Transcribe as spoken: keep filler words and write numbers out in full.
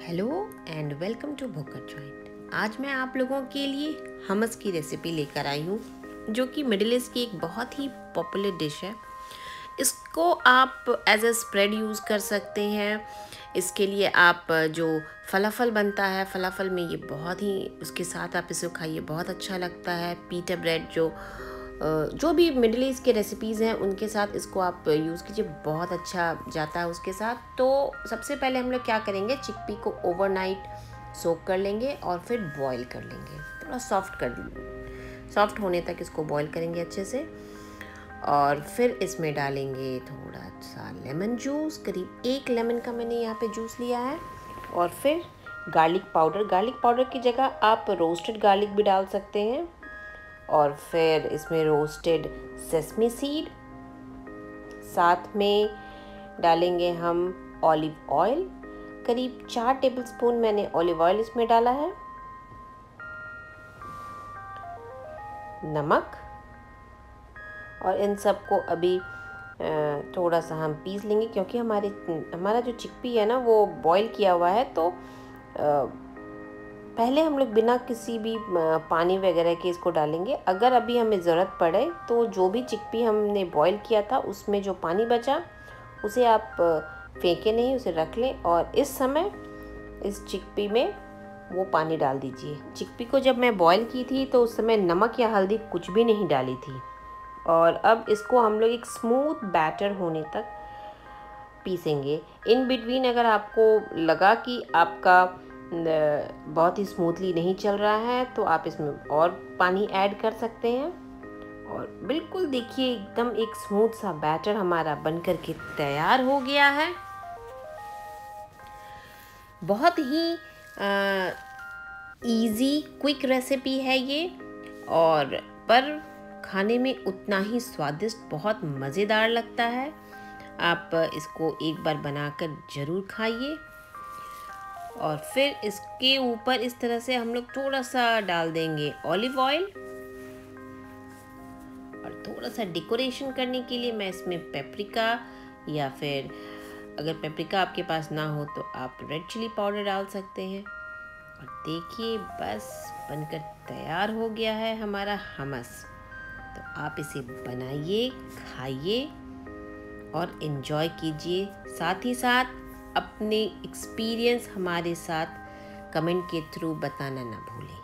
Hello and welcome to Bhukkad joint. आज मैं आप लोगों के लिए हमस की रेसिपी लेकर आई हूँ, जो कि मिडिल ईस्ट की एक बहुत ही पॉपुलर डिश है। इसको आप एज अ स्प्रेड यूज़ कर सकते हैं। इसके लिए आप जो फलाफल बनता है, फलाफल में ये बहुत ही, उसके साथ आप इसे खाइए, बहुत अच्छा लगता है। पीटा ब्रेड, जो जो भी मिडिल ईस्ट के रेसिपीज़ हैं उनके साथ इसको आप यूज़ कीजिए, बहुत अच्छा जाता है उसके साथ। तो सबसे पहले हम लोग क्या करेंगे, चिकपी को ओवरनाइट सोक कर लेंगे और फिर बॉईल कर लेंगे, थोड़ा सॉफ्ट कर लेंगे, सॉफ्ट होने तक इसको बॉईल करेंगे अच्छे से। और फिर इसमें डालेंगे थोड़ा सा लेमन जूस, करीब एक लेमन का मैंने यहाँ पे जूस लिया है। और फिर गार्लिक पाउडर, गार्लिक पाउडर की जगह आप रोस्टेड गार्लिक भी डाल सकते हैं। और फिर इसमें रोस्टेड सेसमी सीड, साथ में डालेंगे हम ऑलिव ऑयल, करीब चार टेबलस्पून मैंने ऑलिव ऑयल इसमें डाला है। नमक, और इन सबको अभी थोड़ा सा हम पीस लेंगे, क्योंकि हमारे हमारा जो चिकपी है ना वो बॉईल किया हुआ है। तो पहले हम लोग बिना किसी भी पानी वगैरह के इसको डालेंगे। अगर अभी हमें ज़रूरत पड़े तो जो भी चिकपी हमने बॉईल किया था उसमें जो पानी बचा उसे आप फेंके नहीं, उसे रख लें। और इस समय इस चिकपी में वो पानी डाल दीजिए। चिकपी को जब मैं बॉईल की थी तो उस समय नमक या हल्दी कुछ भी नहीं डाली थी। और अब इसको हम लोग एक स्मूथ बैटर होने तक पीसेंगे। इन बिटवीन अगर आपको लगा कि आपका बहुत ही स्मूथली नहीं चल रहा है तो आप इसमें और पानी ऐड कर सकते हैं। और बिल्कुल देखिए, एकदम एक स्मूथ सा बैटर हमारा बनकर के तैयार हो गया है। बहुत ही इजी क्विक रेसिपी है ये, और पर खाने में उतना ही स्वादिष्ट, बहुत मज़ेदार लगता है। आप इसको एक बार बनाकर ज़रूर खाइए। और फिर इसके ऊपर इस तरह से हम लोग थोड़ा सा डाल देंगे ऑलिव ऑयल, और थोड़ा सा डेकोरेशन करने के लिए मैं इसमें पेपरिका, या फिर अगर पेपरिका आपके पास ना हो तो आप रेड चिली पाउडर डाल सकते हैं। और देखिए, बस बनकर तैयार हो गया है हमारा हमस। तो आप इसे बनाइए, खाइए और एंजॉय कीजिए। साथ ही साथ अपने एक्सपीरियंस हमारे साथ कमेंट के थ्रू बताना ना भूलें।